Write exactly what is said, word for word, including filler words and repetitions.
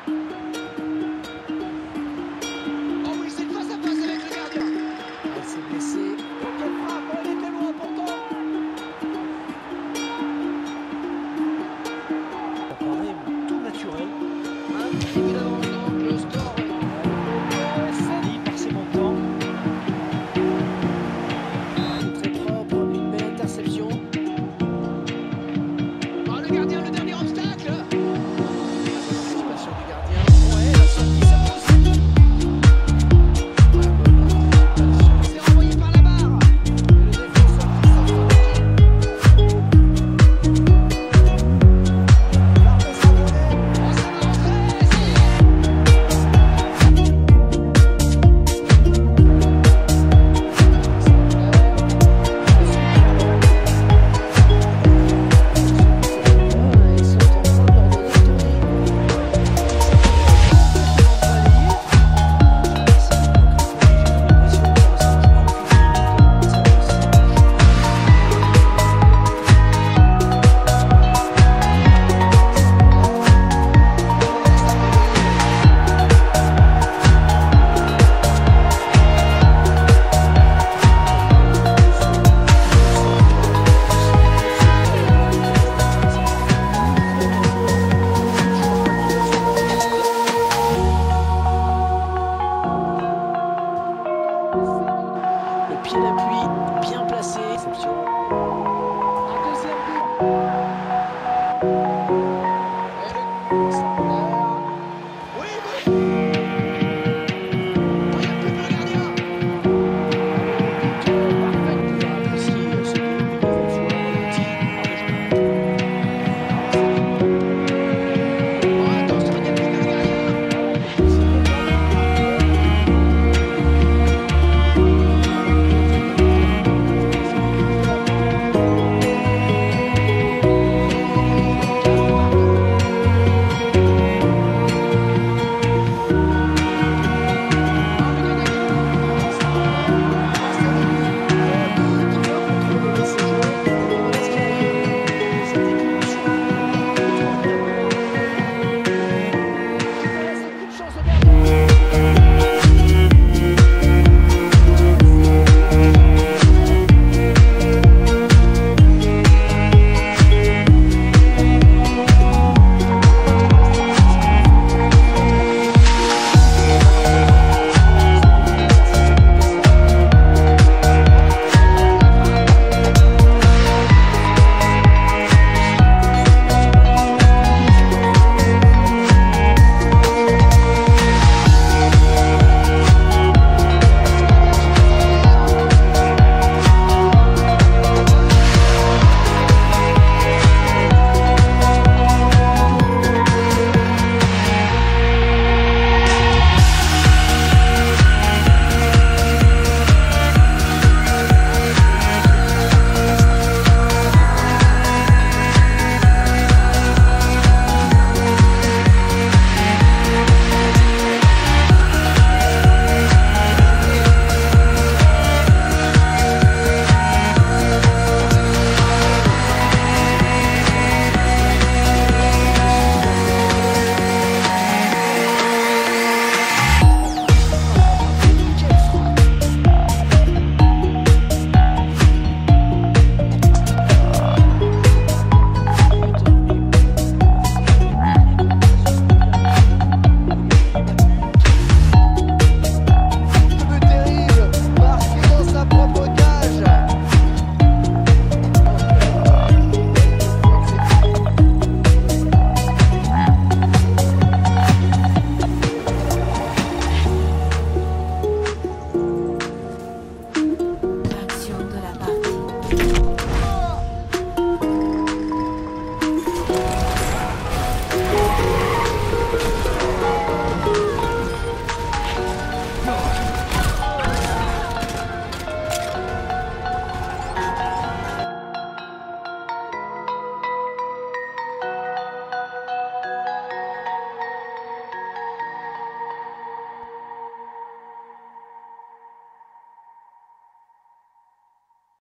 Oh oui, c'est une face à face avec le gardien. Elle s'est blessée. Oh, quelle frappe, elle était loin pourtant. Ça paraît tout naturel. Évidemment, donc le score. Il par ses montants. C'est très propre, une belle interception. Oh, le gardien, le dernier obstacle. Participation du gardien. Ouais, la sortie, ça pousse. C'est renvoyé par la barre. Le défenseur qui sort son équipe. L'arme sera donnée. Oh, ça va rentrer, ça y est. Ils sont en train de leur donner le tournis. Le pied d'appui bien placé. Réception. Un deuxième but. Et le-